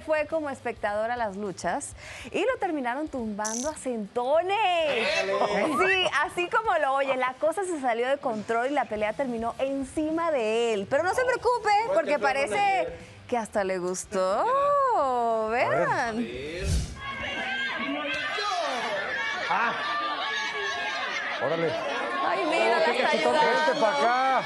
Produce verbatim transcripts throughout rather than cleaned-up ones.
fue como espectador a las luchas y lo terminaron tumbando a centones. Sí, así como lo oye, la cosa se salió de control y la pelea terminó encima de él. Pero no se preocupe, porque parece que hasta le gustó. Vean. Ah. Órale. Ay, mira, la está ayudando. Vente para acá.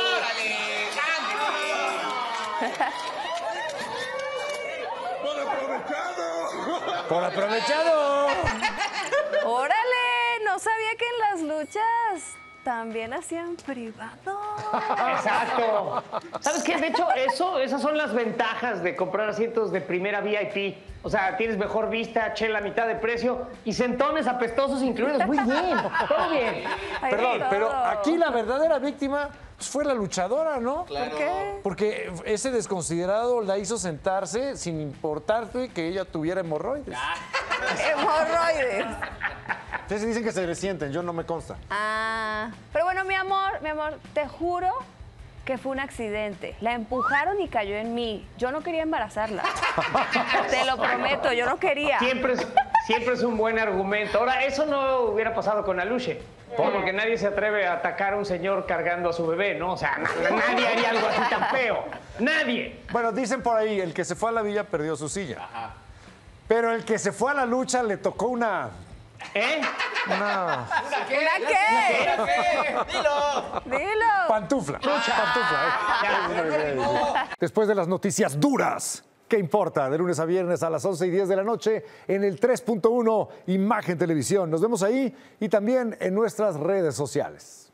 ¡Por aprovechado! ¡Por aprovechado! Órale, no sabía que en las luchas también hacían privado. Exacto. ¿Sabes qué? De hecho, eso, esas son las ventajas de comprar asientos de primera V I P. O sea, tienes mejor vista, chela a mitad de precio y centones apestosos incluidos. Muy bien, todo bien. Hay Perdón, de pero todo. aquí la verdadera víctima pues, fue la luchadora, ¿no? ¿Por qué? Porque ese desconsiderado la hizo sentarse sin importarle que ella tuviera hemorroides. Hemorroides. Ustedes dicen que se le sienten, yo no me consta. Ah, pero bueno, mi amor, mi amor, te juro que fue un accidente. La empujaron y cayó en mí. Yo no quería embarazarla. Te lo prometo, yo no quería. Siempre es, siempre es un buen argumento. Ahora, eso no hubiera pasado con Aluche. Porque nadie se atreve a atacar a un señor cargando a su bebé, ¿no? O sea, na- nadie haría algo así tan feo. Nadie. Bueno, dicen por ahí, el que se fue a la villa perdió su silla. Pero el que se fue a la lucha le tocó una... ¿Eh? una ¿Una qué? ¡Dilo! Dilo. pantufla. Pantufla. ¿eh? Después de las noticias duras, ¿qué importa? De lunes a viernes a las once y diez de la noche en el tres punto uno Imagen Televisión. Nos vemos ahí y también en nuestras redes sociales.